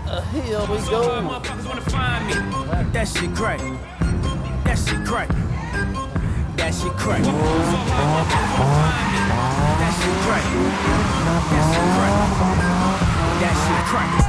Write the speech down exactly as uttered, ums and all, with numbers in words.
Uh, here we So go. uh, motherfuckers wanna find me. That shit crack. That shit crack. That shit crack. So uh, motherfuckers wanna find me. That shit crack. That shit crack. That shit crack.